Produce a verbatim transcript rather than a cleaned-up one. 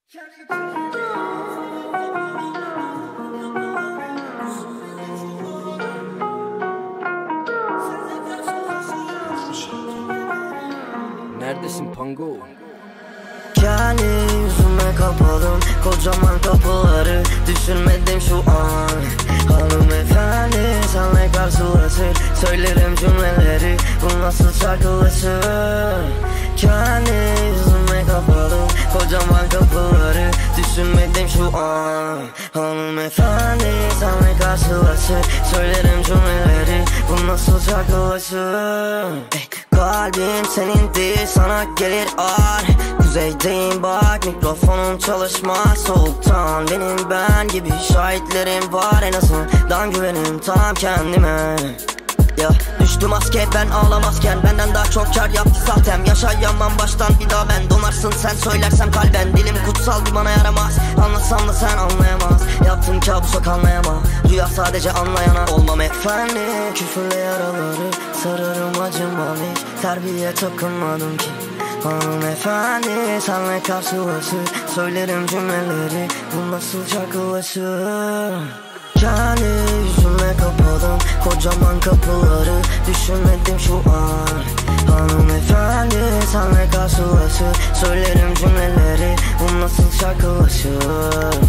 Neredesin Pango? Kendi yüzüme kapadım kocaman kapıları, düşünmedim şu an. Hanımefendi senle karşılaşır, söylerim cümleleri, bu nasıl şarkılaşır. Kendi yüzüme kapadım kocaman kapıları, düşünmedim şu an. Hanımefendi senle karşılaşır, söylerim cümleleri, bu nasıl şarkılaşır. Hey. Kalbim senin değil sana gelir ağır. Kuzeydeyim bak mikrofonum çalışmaz soğuktan. Benim ben gibi şahitlerim var, en azından güvenim tam kendime. Ya düştü maske ben ağlamazken, benden daha çok kar yaptı zaten. Yaşayamam baştan bir daha ben, donarsın sen söylersem kalben. Dilim kutsal bir bana yaramaz, anlatsam da sen anlayamaz. Yaptığım kabusa kanlayamam, rüya sadece anlayana olmam efendi. Küfürle yaraları sararım acımam hiç, terbiye takınmadım ki. Hanımefendi senle karşılaşır, söylerim cümleleri, bu nasıl şarkılaşır. Kendi yüzüme kapadım kocaman kapıları, düşünmedim şu an. Hanımefendi senle karşılaşır, söylerim cümleleri, bu nasıl şarkılaşır.